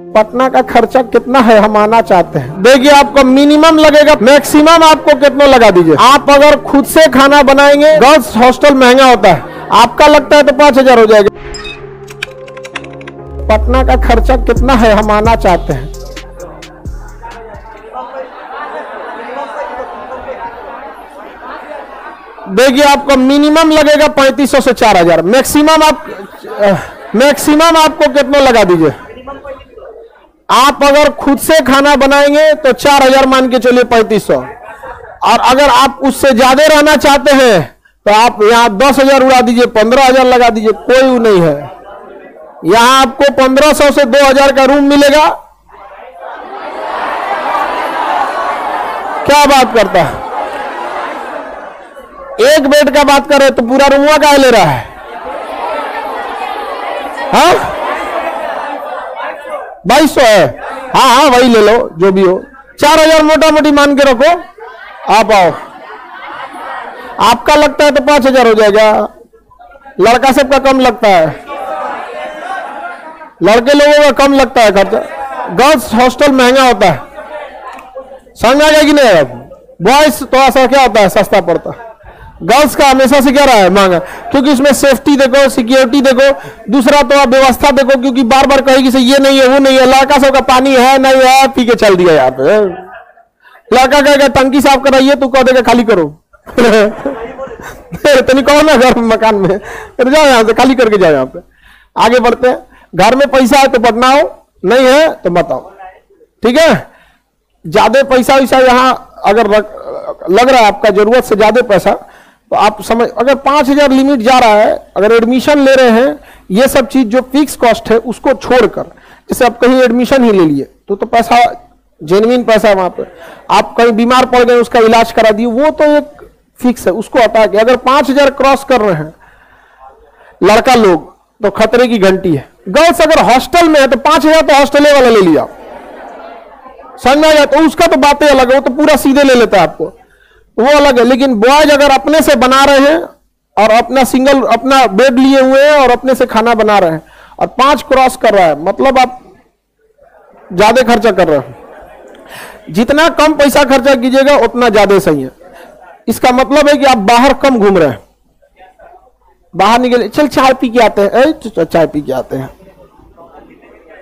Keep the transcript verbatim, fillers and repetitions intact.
पटना का खर्चा कितना है हम आना चाहते हैं। देखिए आपको मिनिमम लगेगा, मैक्सिमम आपको कितना लगा दीजिए। आप अगर खुद से खाना बनाएंगे, गर्ल्स हॉस्टल महंगा होता है, आपका लगता है तो पांच हजार हो जाएगा। पटना का खर्चा कितना है हम आना चाहते हैं। देखिए आपको मिनिमम लगेगा पैंतीस सौ से चार हजार, मैक्सिमम आप मैक्सिमम आपको कितना लगा दीजिए। आप अगर खुद से खाना बनाएंगे तो चार हजार मान के चलिए पैंतीस सौ, और अगर आप उससे ज्यादा रहना चाहते हैं तो आप यहाँ दस हजार उड़ा दीजिए, पंद्रह हजार लगा दीजिए, कोई नहीं है। यहाँ आपको पंद्रह सौ से दो हजार का रूम मिलेगा। क्या बात करता है, एक बेड का बात कर रहे तो पूरा रूम का ले रहा है। हाँ बाईस सौ है, हाँ हाँ वही ले लो जो भी हो। चार हजार मोटा मोटी मान के रखो, आप आओ। आपका लगता है तो पांच हजार हो जाएगा। लड़का सबका कम लगता है, लड़के लोगों का कम लगता है खर्चा। गर्ल्स हॉस्टल महंगा होता है, समझ आ जाएगी नहीं। बॉयज तो ऐसा क्या होता है, सस्ता पड़ता है। गर्ल्स का हमेशा से क्या रहा है, महंगा, क्योंकि इसमें सेफ्टी देखो, सिक्योरिटी देखो, दूसरा तो व्यवस्था देखो, क्योंकि बार बार कहेगी से ये नहीं है वो नहीं है। लड़का सब का पानी है नहीं है, पी के चल दिया यहाँ पे। लड़का कहेगा टंकी साफ कराइए, तू कह देगा खाली करो। तो नहीं कहो ना घर में मकान में, तो जाओ यहाँ से खाली करके जाओ। यहाँ पे आगे बढ़ते हैं। घर में पैसा है तो पटना हो, नहीं है तो बताओ, ठीक है। ज्यादा पैसा वैसा यहाँ अगर लग रहा है आपका जरूरत से ज्यादा पैसा, तो आप समझ, अगर पांच हजार लिमिट जा रहा है, अगर एडमिशन ले रहे हैं, ये सब चीज जो फिक्स कॉस्ट है उसको छोड़कर, जैसे आप कहीं एडमिशन ही ले लिए तो तो पैसा जेन्युइन पैसा वहां पे, आप कहीं बीमार पड़ गए उसका इलाज करा दिए, वो तो एक फिक्स है, उसको हटा के अगर पांच हजार क्रॉस कर रहे हैं लड़का लोग तो खतरे की घंटी है। गर्ल्स अगर हॉस्टल में है तो पांच हजार तो हॉस्टले वाला ले लिया, समझ में आ जाए, तो उसका तो बातें अलग है, वो तो पूरा सीधे ले लेता है आपको, वो अलग है। लेकिन बॉयज अगर अपने से बना रहे हैं और अपना सिंगल अपना बेड लिए हुए हैं और अपने से खाना बना रहे हैं और पांच क्रॉस कर रहा है, मतलब आप ज्यादा खर्चा कर रहे हैं। जितना कम पैसा खर्चा कीजिएगा उतना ज्यादा सही है। इसका मतलब है कि आप बाहर कम घूम रहे हैं, बाहर निकले, चल चाय पी के आते हैं, चाय पी के आते हैं